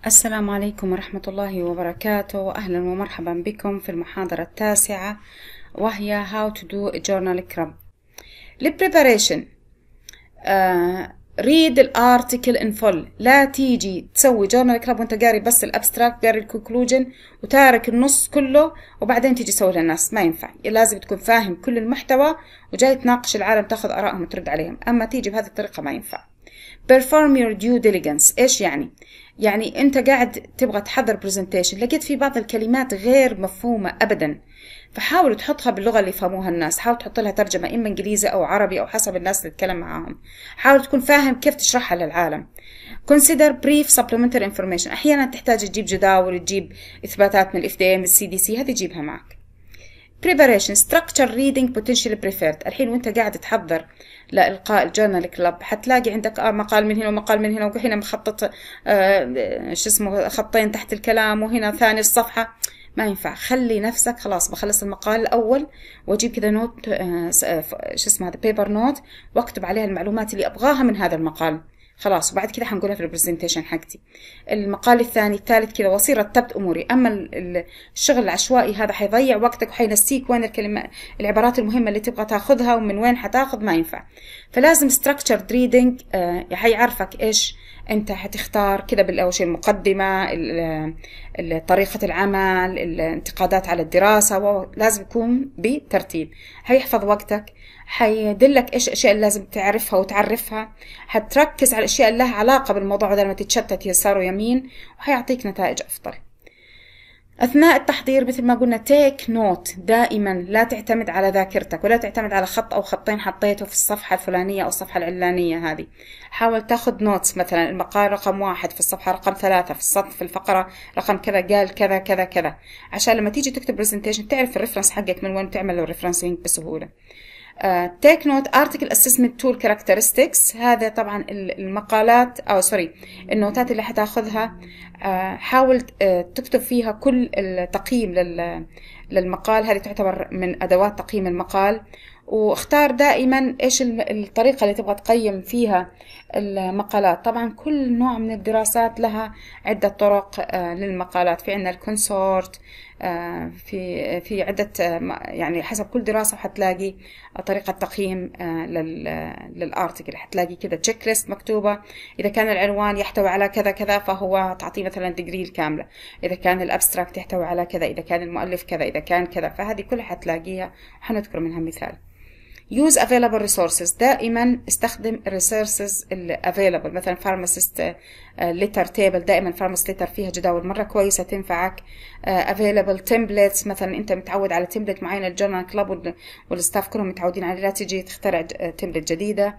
السلام عليكم ورحمة الله وبركاته. أهلا ومرحبا بكم في المحاضرة التاسعة، وهي How to do a journal club. preparation read الارتكل in full. لا تيجي تسوي journal club وانت قاري بس الابستراكت، قاري الكونكلوجن وتارك النص كله وبعدين تيجي تسوي للناس. ما ينفع، لازم تكون فاهم كل المحتوى وجاي تناقش العالم، تاخذ آرائهم وترد عليهم. أما تيجي بهذه الطريقة ما ينفع. perform your due diligence. إيش يعني؟ يعني أنت قاعد تبغى تحضر presentation، لقيت في بعض الكلمات غير مفهومة أبدا، فحاول تحطها باللغة اللي يفهموها الناس. حاول تحط لها ترجمة إما إنجليزي أو عربي أو حسب الناس اللي تتكلم معاهم. حاول تكون فاهم كيف تشرحها للعالم. consider brief supplementary information. أحيانا تحتاج تجيب جداول، تجيب إثباتات من الFDA من الCDC، هذه جيبها معك. preparation structure reading potentially preferred. الحين وانت قاعد تحضر لإلقاء الجورنال كلاب حتلاقي عندك مقال من هنا ومقال من هنا، وهنا مخطط خطين تحت الكلام، وهنا ثاني الصفحة. ما ينفع. خلي نفسك خلاص بخلص المقال الأول واجيب كذا نوت هذا بيبر نوت، واكتب عليها المعلومات اللي أبغاها من هذا المقال. خلاص، وبعد كده حنقولها في البرزنتيشن حقتي. المقال الثاني الثالث كذا، وصير رتبت اموري. اما الشغل العشوائي هذا حيضيع وقتك وحينسيك وين العبارات المهمه اللي تبغى تاخذها ومن وين حتاخذ. ما ينفع. فلازم structured reading حيعرفك ايش انت حتختار كذا. بالاول شيء المقدمه، طريقه العمل، الانتقادات على الدراسه، ولازم يكون بترتيب. حيحفظ وقتك، حيدلك ايش الاشياء اللي لازم تعرفها وتعرفها، حتركز على الاشياء اللي لها علاقه بالموضوع بدل ما تتشتت يسار ويمين، وحيعطيك نتائج افضل. اثناء التحضير مثل ما قلنا تيك نوت دائما. لا تعتمد على ذاكرتك ولا تعتمد على خط او خطين حطيته في الصفحه الفلانيه او الصفحه العلانيه. هذه حاول تاخذ نوتس. مثلا المقال رقم 1 في الصفحه رقم 3 في السطر في الفقره رقم كذا قال كذا كذا كذا، عشان لما تيجي تكتب برزنتيشن تعرف الريفرنس حقك من وين تعمل الريفرنسينج بسهوله. تيك نوت ارتكل اسسمنت تول كاركترستكس. هذا طبعا المقالات النوتات اللي حتاخذها. حاول تكتب فيها كل التقييم للمقال. هذه تعتبر من ادوات تقييم المقال. واختار دائما ايش الطريقة اللي تبغى تقيم فيها المقالات. طبعا كل نوع من الدراسات لها عدة طرق للمقالات. في عندنا الكونسورت، في عدة يعني حسب كل دراسة حتلاقي طريقة تقييم للارتكل. حتلاقي كذا تشيك ليست مكتوبة. إذا كان العنوان يحتوي على كذا كذا فهو تعطيه مثلا ديجري الكاملة. إذا كان الابستراكت يحتوي على كذا، إذا كان المؤلف كذا، إذا كان كذا، فهذه كلها حتلاقيها. حنذكر منها مثال. use available resources. دائما استخدم resources available. مثلا pharmacist letter table. دائما pharmacist letter فيها جداول مرة كويسة تنفعك. available templates. مثلا انت متعود على template معين الجورنال كلاب والستاف كلهم متعودين عليه، لا تجي تخترع template جديدة.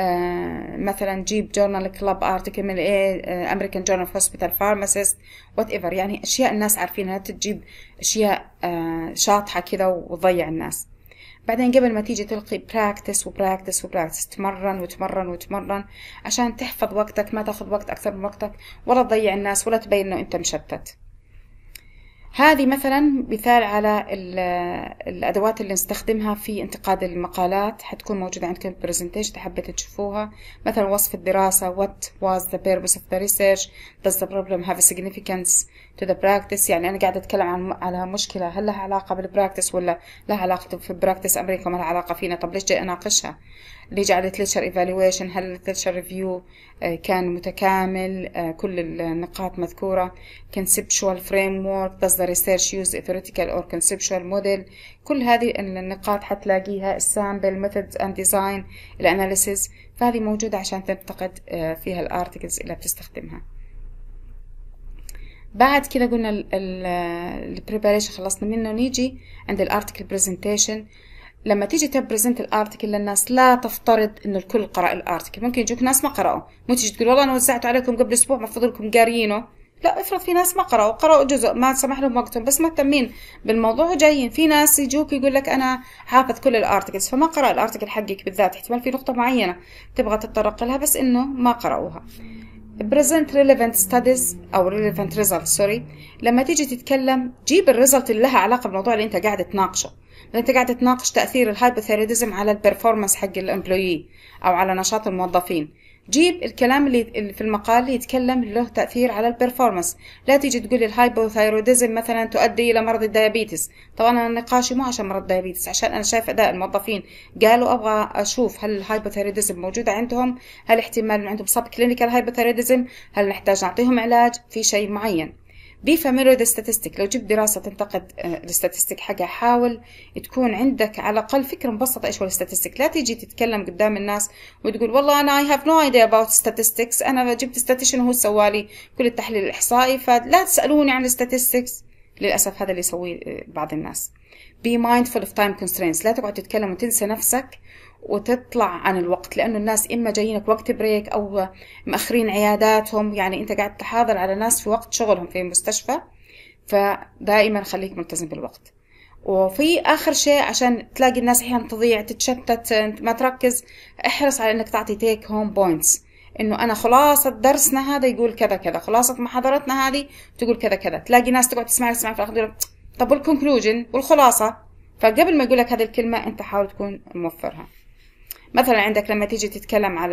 مثلا جيب جورنال كلاب ارتكل من American Journal of Hospital Pharmacist whatever. يعني اشياء الناس عارفينها، لا تجيب اشياء شاطحة كذا وتضيع الناس. بعدين قبل ما تيجي تلقي براكتس وبراكتس وبراكتس، تمرن وتمرن وتمرن عشان تحفظ وقتك، ما تاخذ وقت أكثر من وقتك ولا تضيع الناس ولا تبين إنه أنت مشتت. هذه مثلا مثال على الأدوات اللي نستخدمها في انتقاد المقالات. حتكون موجودة عندكم البرزنتيشن إذا حبيتوا تشوفوها. مثلا وصف الدراسة. What was the purpose of the research? Does the problem have a significance to the practice? يعني أنا قاعدة أتكلم على مشكلة، هل لها علاقة بالبراكتس ولا لها علاقة في براكتس أمريكا ما لها علاقة فينا؟ طب ليش جاي أناقشها؟ ليش على literature evaluation؟ هل literature review كان متكامل؟ كل النقاط مذكورة. conceptual framework. does the research use a theoretical or conceptual model؟ كل هذه النقاط حتلاقيها. السامبل methods and design الاناليسيس. فهذه موجودة عشان تنتقد فيها الارتكلز اللي بتستخدمها. بعد كده قلنا البريباريشن خلصنا منه، نيجي عند الارتكل برزنتيشن. لما تيجي تبرزنت الارتكل للناس لا تفترض انه الكل قرأ الارتكل. ممكن يجوك ناس ما قرأوا، مو تيجي تقول والله انا وزعته عليكم قبل اسبوع المفروض لكم قاريينه. لا، افرض في ناس ما قرأوا جزء ما سمح لهم وقتهم بس مهتمين بالموضوع وجايين. في ناس يجوك يقول لك انا حافظ كل الارتكلز فما قرأ الارتكل حقك بالذات، احتمال في نقطة معينة تبغى تتطرق لها بس انه ما قرأوها. present relevant studies أو relevant results. لما تيجي تتكلم جيب الريزلت اللي لها علاقة بالموضوع اللي أنت قاعد تناقشه. أنت قاعد تناقش تأثير الهايبوثيروديزم على البرفورمانس حق الامبلويي أو على نشاط الموظفين، جيب الكلام اللي في المقال اللي يتكلم له تأثير على البرفورمانس. لا تيجي تقول الهايبوثايروديزم مثلا تؤدي إلى مرض الديابيتس. طبعا أنا نقاشي مو عشان مرض الديابيتس، عشان أنا شايف أداء الموظفين قالوا أبغى أشوف هل الهايبوثايروديزم موجودة عندهم، هل احتمال عندهم سب كلينيكال هايبوثايروديزم، هل نحتاج نعطيهم علاج في شيء معين. بي فاميليو ذا ستاتستيك. لو جبت دراسة تنتقد الستاتستيك حقها، حاول تكون عندك على الأقل فكرة مبسطة إيش هو الستاتستيك. لا تيجي تتكلم قدام الناس وتقول والله أنا I have no idea about statistics، أنا جبت ستاتيشن وهو سوالي كل التحليل الإحصائي، فلا تسألوني عن الستاتستكس. للأسف هذا اللي يسويه بعض الناس. be mindful of time constraints. لا تقعد تتكلم وتنسى نفسك وتطلع عن الوقت، لأنه الناس إما جايينك وقت بريك أو مأخرين عياداتهم، يعني أنت قاعد تحاضر على ناس في وقت شغلهم في المستشفى، فدائما خليك ملتزم بالوقت. وفي آخر شيء، عشان تلاقي الناس أحيانا تضيع تتشتت ما تركز، احرص على أنك تعطي تيك هوم بوينتس، إنه أنا خلاصة درسنا هذا يقول كذا كذا، خلاصة محاضرتنا هذه تقول كذا كذا. تلاقي ناس تقعد تسمع في الآخر طب والكونكلوجن والخلاصة، فقبل ما يقولك هذه الكلمة أنت حاول تكون موفرها. مثلا عندك لما تيجي تتكلم على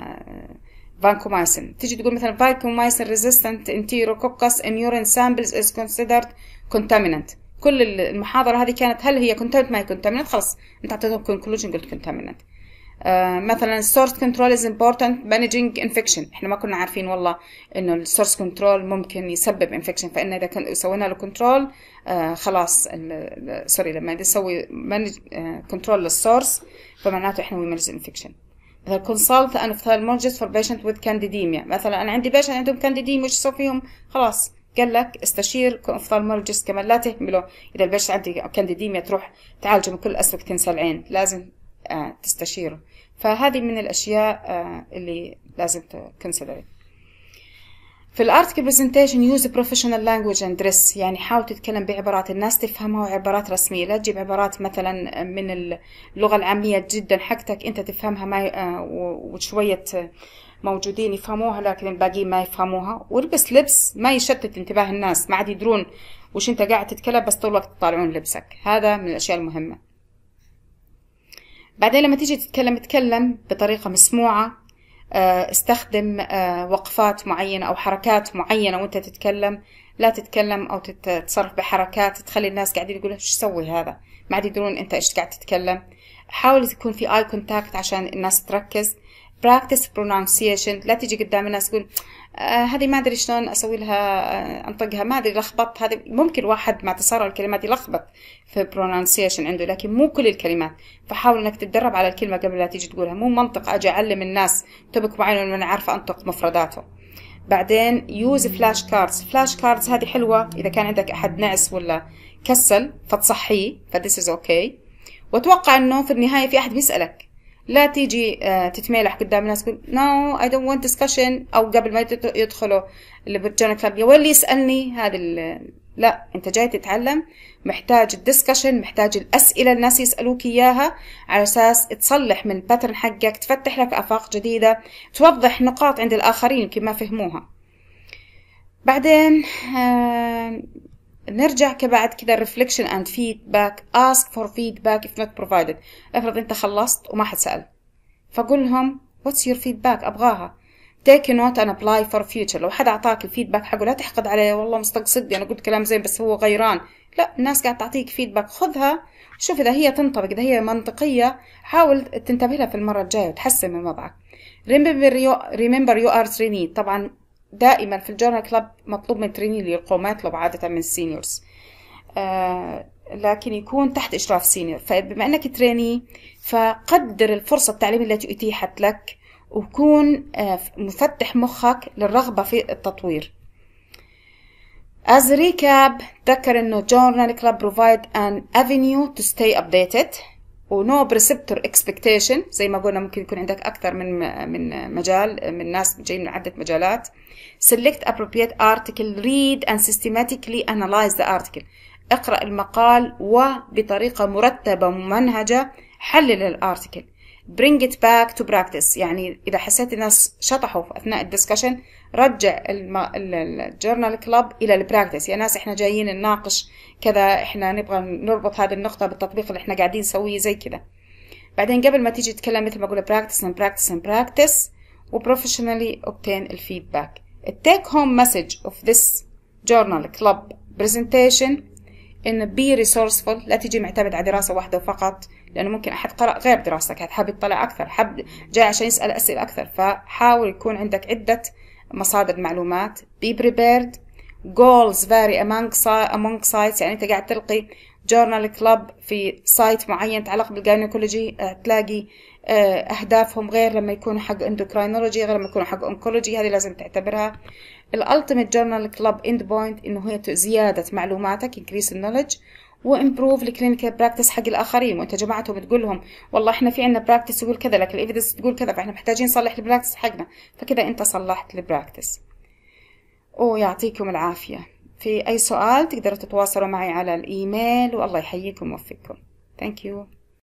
الفانكومايسين، تيجي تقول مثلا vancomycin resistant enterococcus in urine samples is considered contaminant. كل المحاضرة هذه كانت هل هي contaminant ما هي contaminant، خلاص انت اعطيتهم conclusion قلت contaminant. مثلا source control is important managing infection. احنا ما كنا عارفين والله انه السورس كنترول ممكن يسبب انفكشن، فإن اذا كان سوينا له كنترول خلاص سوري لما نسوي كنترول للسورس فمعناته احنا ويمانج انفكشن. مثلا consult an ophthalmologist for patient with candidemia. مثلا انا عندي بيشنت عندهم candidemia وش اسوي فيهم؟ خلاص قال لك استشير ophthalmologist. كمان لا تهمله اذا البيشنت عنده candidemia تروح تعالجه من كل اسبك تنسى العين، لازم تستشيره. فهذه من الاشياء اللي لازم تكونسيدر. في الارتكل برزنتيشن يوز بروفيشنال لانجويج اند دريس، يعني حاول تتكلم بعبارات الناس تفهمها وعبارات رسميه. لا تجيب عبارات مثلا من اللغه العاميه جدا حقتك انت تفهمها ما وشويه موجودين يفهموها لكن الباقيين ما يفهموها. والبس لبس ما يشتت انتباه الناس، ما عاد يدرون وش انت قاعد تتكلم، بس طول الوقت يطالعون لبسك. هذا من الاشياء المهمه. بعدين لما تيجي تتكلم بطريقه مسموعه، استخدم وقفات معينة أو حركات معينة وانت تتكلم. لا تتكلم أو تتصرف بحركات تخلي الناس قاعدين يقولوا ايش تسوي هذا، ما عاد يدرون انت ايش قاعد تتكلم. حاول تكون في eye contact عشان الناس تركز. practice pronunciation. لا تيجي قدام الناس تقول هذه ما أدري شلون أسوي لها أنطقها، ما أدري لخبط. هذه ممكن واحد مع تسارع الكلمات يلخبط في pronunciation عنده، لكن مو كل الكلمات. فحاول إنك تتدرب على الكلمة قبل لا تيجي تقولها. مو منطق أجي أعلم الناس توبك معين وأنا عارفة أنطق مفرداته. بعدين use flash cards. flash cards هذه حلوة إذا كان عندك أحد نعس ولا كسل فتصحيه، فthis is okay. وأتوقع إنه في النهاية في أحد بيسألك. لا تيجي تتميلح قدام الناس تقول no I don't want discussion، أو قبل ما يدخلوا الجورنال كلاب يا واللي يسألني. لا، أنت جاي تتعلم، محتاج الدسكشن، محتاج الأسئلة الناس يسألوك إياها على أساس تصلح من الباترن حقك، تفتح لك آفاق جديدة، توضح نقاط عند الآخرين يمكن ما فهموها. بعدين نرجع كبعد كده reflection and feedback. ask for feedback if not provided. افرض انت خلصت وما حد سأل، فقول لهم what's your feedback، ابغاها. take a note and apply for future. لو حد اعطاك الفيدباك حقه لا تحقد عليه والله مستقصدني انا قلت كلام زين بس هو غيران. لا، الناس قاعد تعطيك فيدباك، خذها شوف اذا هي تنطبق، اذا هي منطقية حاول تنتبه لها في المرة الجاية وتحسن من وضعك. remember you are trainee. طبعا دائما في الجورنال كلاب مطلوب من تريني اللي يلقوا، ما يطلب عادة من السينيورز، لكن يكون تحت إشراف سينيور. فبما أنك تريني فقدر الفرصة التعليمية التي أتيحت لك، وكون مفتح مخك للرغبة في التطوير. As a recap تذكر أنه journal club provide an avenue to stay updated و no preceptor expectation. زي ما قلنا ممكن يكون عندك أكثر من مجال، من ناس جايين من عدة مجالات. select appropriate article, read and systematically analyze the article. اقرأ المقال وبطريقة مرتبة وممنهجة حلل الارتيكل. bring it back to practice. يعني إذا حسيت الناس شطحوا أثناء الدسكشن رجع الجورنال كلاب إلى البراكتس. يا ناس إحنا جايين نناقش كذا، إحنا نبغى نربط هذه النقطة بالتطبيق اللي إحنا قاعدين نسويه زي كذا. بعدين قبل ما تيجي تتكلم مثل ما أقول practice and practice and practice، وبروفيشنالي obtain الفيدباك. التيك هوم مسج of this journal club presentation إن be resourceful، لا تيجي معتمد على دراسة واحدة فقط، لأنه ممكن أحد قرأ غير دراستك، حاب يطلع أكثر، حاب جاي عشان يسأل أسئلة أكثر، فحاول يكون عندك عدة مصادر معلومات. be prepared. goals vary among sites، يعني أنت قاعد تلقي journal club في سايت معين يتعلق بالجاينيكولوجي، تلاقي أهدافهم غير لما يكونوا حق اندوكراينولوجي، غير لما يكونوا حق أونكولوجي، هذه لازم تعتبرها. الالتيميت جورنال كلاب اند بوينت انه هي زياده معلوماتك increase النولج وامبروف الكلينيكال براكتس حق الاخرين، وانت جماعتهم تقول لهم والله احنا في عندنا براكتس يقول كذا لكن الايفيدنس تقول كذا، فاحنا محتاجين نصلح البراكتس حقنا، فكذا انت صلحت البراكتس. ويعطيكم العافيه. في اي سؤال تقدروا تتواصلوا معي على الايميل، والله يحييكم ويوفقكم. ثانك يو.